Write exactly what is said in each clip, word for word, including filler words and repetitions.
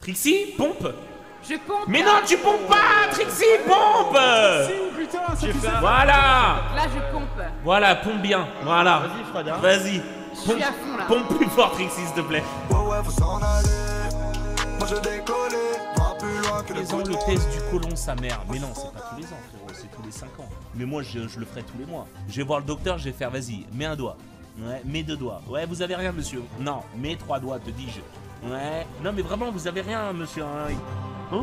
Trixie, pompe. Je pompe. Mais non, tu pompes pas, Trixie, pompe. Putain, ça fait ça. Voilà. Là, je pompe. Voilà, pompe bien. Voilà. Vas-y, Fred. Hein. Vas-y. Je suis à fond là. Pompe plus fort, Trixie, s'il te plaît. Ouais, ouais, faut s'en aller. Moi, je décollé. Va plus loin que Tous le les ans, le colon. test du côlon, sa mère. Mais non, c'est pas tous les ans, frérot, c'est tous les cinq ans. Mais moi, je, je le ferai tous les mois. Je vais voir le docteur, je vais faire, vas-y, mets un doigt. Ouais, mets deux doigts. Ouais, vous avez rien, monsieur. Non, mets trois doigts, te dis-je. Ouais. Non, mais vraiment, vous avez rien, monsieur. Hein. Hein?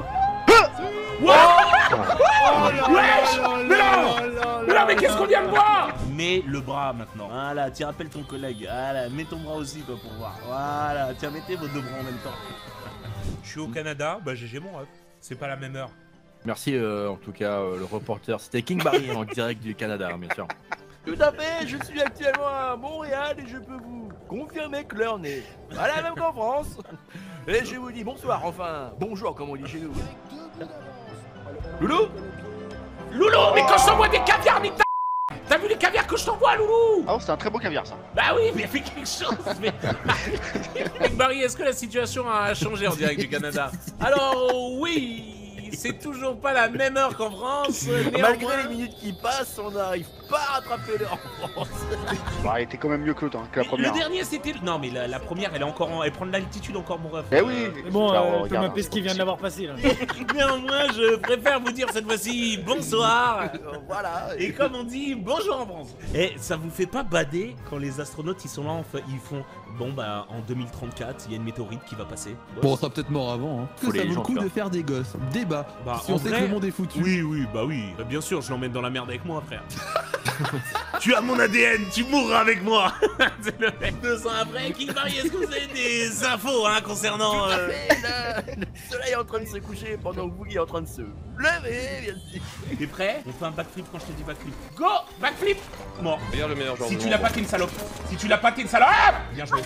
Wesh! Mais non! Mais non, mais qu'est-ce qu'on vient de voir? Mets le bras maintenant. Voilà, tiens, appelle ton collègue. Voilà, mets ton bras aussi, toi, pour voir. Voilà, tiens, mettez vos deux bras en même temps. Je suis au Canada, bah G G mon ref. C'est pas la même heure. Merci euh, en tout cas euh, le reporter, c'était King Barry en direct du Canada, hein, bien sûr. Tout à fait, je suis actuellement à Montréal et je peux vous confirmer que l'heure n'est pas la même qu'en France. Et je vous dis bonsoir, enfin, bonjour comme on dit chez nous. Loulou? Loulou, mais quand je t'envoie des caviars, mais t'as... T'as vu les caviars que je t'envoie, Loulou? Ah, c'est un très beau caviar ça. Bah oui, mais fais quelque chose. Mais... Barry, est-ce que la situation a changé en direct du Canada? Alors oui, c'est toujours pas la même heure qu'en France. Malgré les minutes qui passent, on n'arrive pas à rattraper l'heure en France. Bah, elle était quand mieux mieux que l'autre, hein, que la première. Le dernier c'était... Non mais la, la première, elle est encore en... Elle prend de l'altitude encore, mon ref. Eh oui. Mais bon, Alors, euh, regarde, Thomas hein, Pesquet vient de l'avoir passé là. Néanmoins, je préfère vous dire cette fois-ci bonsoir. Voilà. Et comme on dit, bonjour en France. Et ça vous fait pas bader quand les astronautes ils sont là, enfin, ils font bon bah en deux mille trente-quatre, il y a une météorite qui va passer. Bon, on sera peut-être mort avant. Hein. Faut Que ça les vaut gens le coup faire. de faire des gosses. Débat. Bah, si en on sait vrai, que le monde est foutu. Oui, oui, bah oui. Bah, bien sûr, je l'emmène dans la merde avec moi, frère. Tu as mon A D N, tu mourras avec moi. C'est le mec. Deux ans après, King Barry, est-ce que vous avez des infos hein, concernant... Tout à euh, fait, le, le soleil est en train de se coucher pendant que vous est en train de se lever, bien sûr. T'es prêt? On fait un backflip quand je te dis backflip. Go! Backflip! Mort. Regarde le meilleur genre Si de tu monde. l'as pas, t'es une salope. Si tu l'as pas, t'es une salope. Bien joué.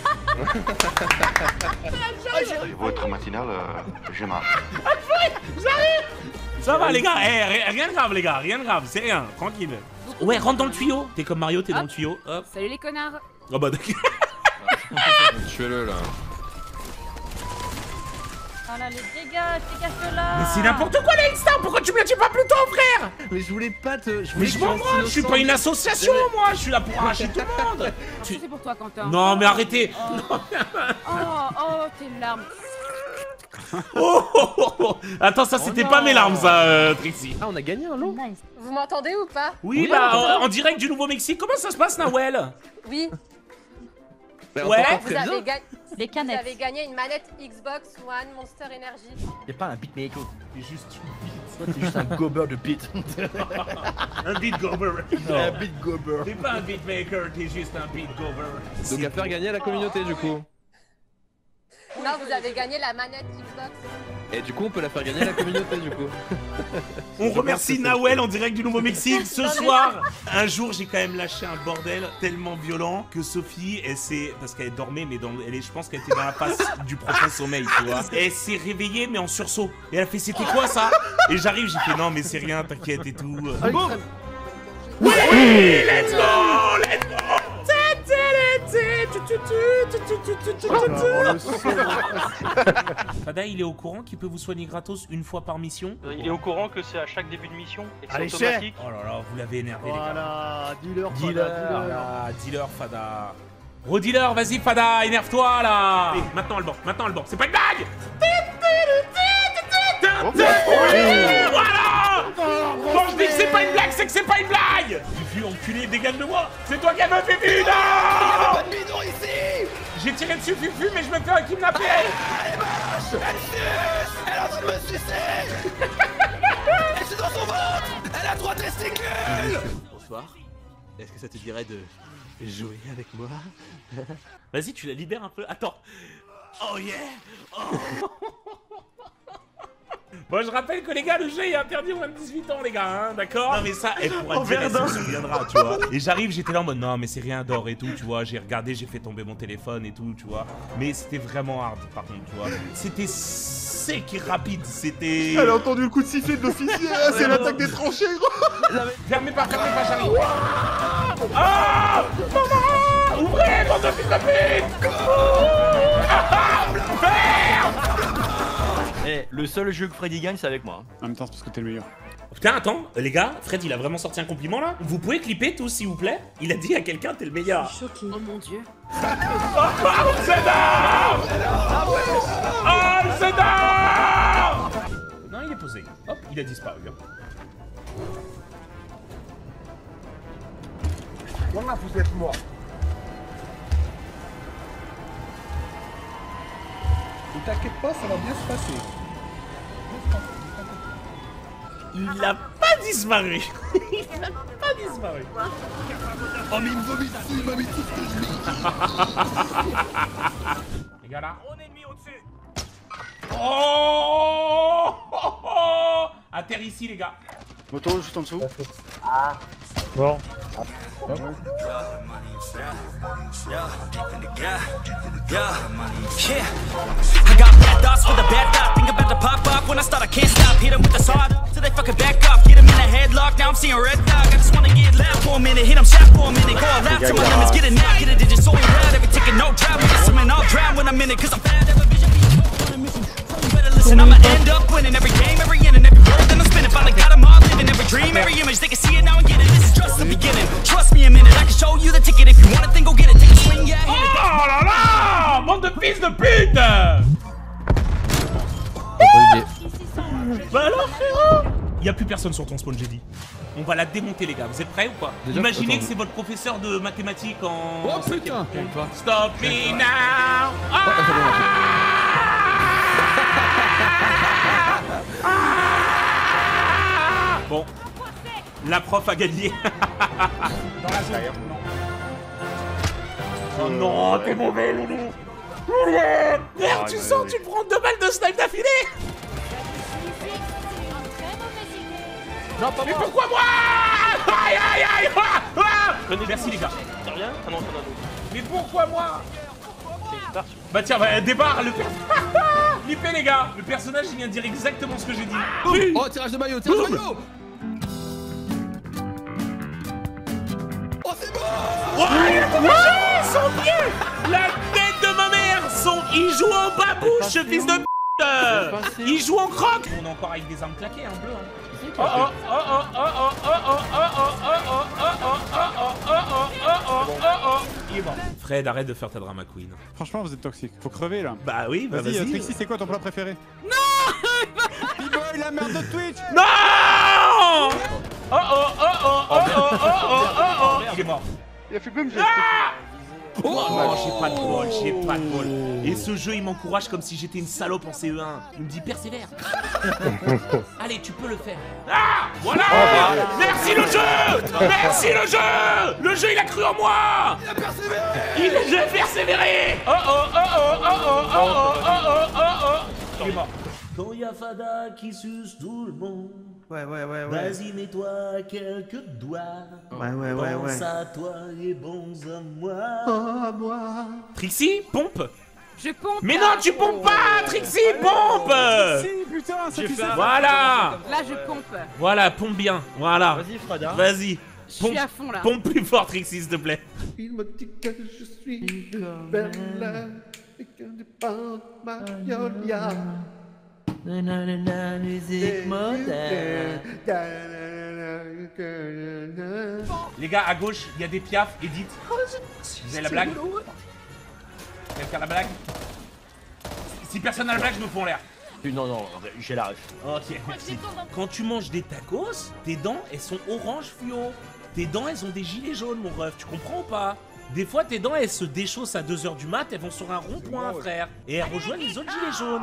Votre matinale, euh, je marche. Ça va les gars, eh, ri- rien de grave les gars, rien de grave, c'est rien, tranquille. Ouais, rentre dans le tuyau. T'es comme Mario, t'es dans le tuyau. Hop. Salut les connards. Oh bah d'accord. Tuez-le là. Oh là, les dégâts, dégage là. Mais c'est n'importe quoi les Star, pourquoi tu me l'as dit pas plus tôt frère? Mais je voulais pas te. Je Mais je m'en branle, je suis pas une association moi, je suis là pour arracher tout le monde. Ça, c'est pour toi, Quentin. Non mais arrêtez. Oh, oh, tes larmes. Oh, oh, oh, oh. Attends, ça c'était pas mes larmes ça, euh, Trixie. Ah, on a gagné un lot. Nice. Vous m'entendez ou pas? Oui, Oui, bah on t'entend. en, en direct du Nouveau-Mexique, comment ça se passe Nawel? Oui. Bah, on Ouais. t'entend Vous très bien. avez, ga- Les vous canettes. avez gagné une manette Xbox One Monster Energy. T'es pas un beatmaker, T'es juste toi t'es juste un gober de beat. un beat gober. Un beat gober. T'es pas un beatmaker, t'es juste un beat gober. Donc à faire gagner à la communauté du coup. Non, vous avez gagné la manette Xbox. Et du coup, on peut la faire gagner à la communauté du coup. On remercie Nawel en direct du Nouveau-Mexique. Ce soir, un jour, j'ai quand même lâché un bordel tellement violent que Sophie, elle s'est, parce qu'elle dormait, mais dans, elle est, je pense qu'elle était dans la passe du profond sommeil, tu vois. Et elle s'est réveillée, mais en sursaut. Et elle a fait, c'était quoi ça? Et j'arrive, j'ai fait, non, mais c'est rien, t'inquiète et tout. Bon. Oui, let's go, let's go. Fada, il est au courant qu'il peut vous soigner gratos une fois par mission? Il est au courant que c'est à chaque début de mission et que c'est Allez, automatique. Oh là là, vous l'avez énervé, les gars. Voilà, dealer, Dealer, Fada, dealer. là, dealer, Fada. Redealer, vas-y, Fada, énerve-toi là. Et maintenant le banc, maintenant le banc, c'est pas une blague. Voilà. Quand je dis que c'est pas une blague, c'est que c'est pas une blague. Fufu, enculé, dégage de moi. C'est toi qui as me fait Fufu, non. Pas de bidon ici. J'ai tiré dessus Fufu, mais je me fais kidnapper. Elle est moche. Elle suce. Elle est en train de me sucer. Elle est dans son ventre. Elle a trois testicules. Bonsoir. Est-ce que ça te dirait de jouer avec moi? Vas-y, tu la libères un peu. Attends. Oh yeah. Oh. Bon, je rappelle que les gars, le jeu est interdit aux moins de dix-huit ans, les gars, hein, d'accord? Non, mais ça, elle pourra dire, elle se souviendra, tu vois. Et j'arrive, j'étais là en mode, non, mais c'est rien d'or et tout, tu vois. J'ai regardé, j'ai fait tomber mon téléphone et tout, tu vois. Mais c'était vraiment hard, par contre, tu vois. C'était sec et rapide, c'était... Elle a entendu le coup de sifflet de l'officier, hein, c'est l'attaque des tranchées, gros. Fermez pas, fermez pas, j'arrive. Ah, maman, ouvrez, bande de fils de pute. Ah, ferme. Eh, le seul jeu que Freddy gagne, c'est avec moi. En même temps, c'est parce que t'es le meilleur. Putain, attends, les gars, Fred il a vraiment sorti un compliment là. Vous pouvez clipper tous s'il vous plaît? Il a dit à quelqu'un t'es le meilleur. Oh mon dieu. Oh, Zedar! Oh, Zedar! Non, il est posé. Hop, il a disparu. Voilà, vous êtes mort. Ne t'inquiète pas, ça va bien se passer. Il a pas disparu. Il a pas disparu. Oh mais il me vomit dessus, il m'a mis tout ce que je lis. Les gars là. On est mis au-dessus. Oh, oh, oh. À terre ici les gars. Moto juste en dessous. Ah. Bon. I got bad thoughts with a bad thought. Think about to pop up when I start, I can't stop. Hit them with the sword till they fucking back up. Get them in a headlock, now I'm seeing red dog. I just wanna get loud for a minute, hit them shot for a minute. Go all out till my limits, get it now, get a digit so loud. Every ticket, no drought. With something, I'll drown when I'm in it, cause I'm bad. Every vision, you better listen, I'ma end up winning every game, every inning, every word that I'm spinning. Finally got them all living every dream, every image. They can see it now and get it. This is just the beginning. Trust me a minute, I can show you the ticket. If you want it, then go get it. Take a swing, yeah, hit it. Oh là là! Bande de fils de pute! Bah alors frérot! Y'a plus personne sur ton spawn, j'ai dit. On va la démonter les gars, vous êtes prêts ou quoi? Déjà, Imaginez attends. que c'est votre professeur de mathématiques en... Oh putain! Stop me now! Ah! Ah! Bon, la prof a gagné. Dans la zone. Oh non, t'es mauvais, Loulou. Loulou. Merde, tu sens, tu prends deux balles de snipe d'affilée. Non, pas Mais moi. pourquoi moi? Aïe, aïe, aïe. Ah, ah. Merci les gars. T'as rien? Ah non, t'en as d'autres. Mais pourquoi moi? C'est une partie. Bah tiens, bah, débarre le personnage. Flippez les gars. Le personnage il vient de dire exactement ce que j'ai dit. Oui. Oh, tirage de maillot, tirage de maillot. Oh, c'est bon. Ouais, ouais, son pied. La tête de ma mère. Son... Il joue en babouche, ce fils de p***. Il joue en croque. On est encore avec des armes claquées, hein, bleu. Hein. Oh oh oh oh oh oh oh oh oh oh oh oh oh. Il est mort. Fred, arrête de faire ta drama queen. Franchement, vous êtes toxique. Faut crever là. Bah oui, bah Vas-y, vas-y. Trixie, c'est quoi ton plat préféré? Non. B-Boy, la merde de Twitch. Non. Oh oh oh oh oh oh oh oh oh. Il est mort. Il a fait boum, j'ai Oh, non, j'ai pas de bol, j'ai pas de bol. Et ce jeu, il m'encourage comme si j'étais une salope en C E un. Il me dit persévère. Allez, tu peux le faire. Ah, voilà. Merci le jeu. Merci le jeu. Le jeu, il a cru en moi. Il a persévéré. Il a persévéré. Oh oh oh oh oh oh oh oh oh oh oh. Il est mort. Quand y'a Fada qui suce tout le monde. Ouais, ouais, ouais, ouais. Vas-y, mets-toi quelques doigts. Ouais, ouais, ouais, ouais. Pense à toi et bons à moi. Oh, moi. Trixie, pompe. Je pompe. Mais non, tu pompes pas, Trixie, pompe. Si, putain, ça tu sais. Voilà. Là, je pompe. Voilà, pompe bien. Voilà. Vas-y, Frada. Vas-y. Je suis à fond là. Pompe plus fort, Trixie, s'il te plaît. Il me dit que je suis une belle et que je pense Magnolia. Les gars, à gauche, il y a des piafs, Edith. Vous avez la blague? Quelqu'un a la blague? Si personne n'a la blague, je me fous en l'air. Non, non, j'ai la ref. Ok, merci. Quand tu manges des tacos, tes dents, elles sont orange fluo. Tes dents, elles ont des gilets jaunes, mon ref. Tu comprends ou pas? Des fois, tes dents, elles se déchaussent à deux heures du mat, elles vont sur un rond-point, frère. Et elles rejoignent les autres gilets jaunes.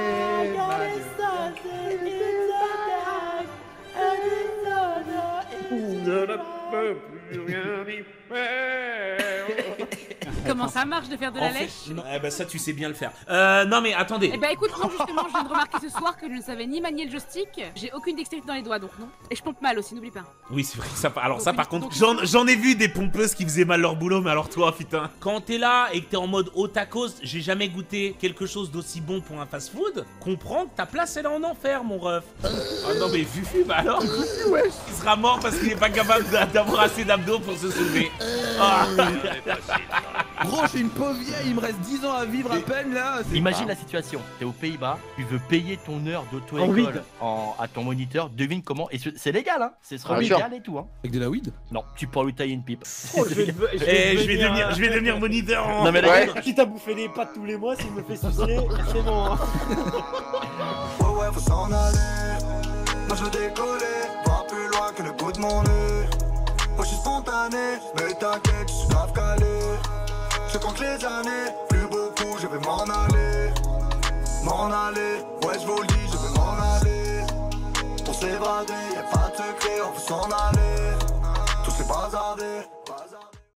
Comment ça marche de faire de la En fait, lèche? non, eh ben ça, tu sais bien le faire. Euh, non, mais attendez. Eh bah écoute, non, justement, je viens de remarquer ce soir que je ne savais ni manier le joystick, j'ai aucune dextérité dans les doigts, donc non. Et je pompe mal aussi, n'oublie pas. Oui, c'est vrai que ça. Alors, ça, Donc, par donc, contre, donc, j'en j'en ai vu des pompeuses qui faisaient mal leur boulot, mais alors toi, putain. Quand t'es là et que t'es en mode au tacos, j'ai jamais goûté quelque chose d'aussi bon pour un fast-food. Comprends que ta place, elle est en enfer, mon ref. Ah non, mais Fufu, bah alors. Il sera mort parce qu'il est pas capable d'avoir assez d'abdos pour se soulever. Ah. Gros, je suis une pauvre vieille, il me reste dix ans à vivre à peine là. Imagine la situation, t'es aux Pays-Bas, tu veux payer ton heure En d'auto-école weed. en- à ton moniteur, devine comment, et c'est légal hein, ce sera Ah, sûr. légal et tout hein. Avec de la weed? Non, tu pourras lui tailler une pipe. Oh, je vais, dev- je Eh, je vais devenir devenir, un- je vais devenir moniteur en. Non mais Ouais. la Quitte à bouffer des pâtes tous les mois, s'il me fait sucer, c'est bon. hein. Ouais, ouais, faut s'en aller. Moi je veux décoller, voir plus loin que le bout de mon nez. Moi je suis spontané, mais t'inquiète, je suis grave calé. Je compte les années, plus beaucoup, je vais m'en aller. M'en aller, ouais, je vous le dis, je vais m'en aller. Pour s'évader, y'a pas de secret, on peut s'en aller. Tout s'est bazardé,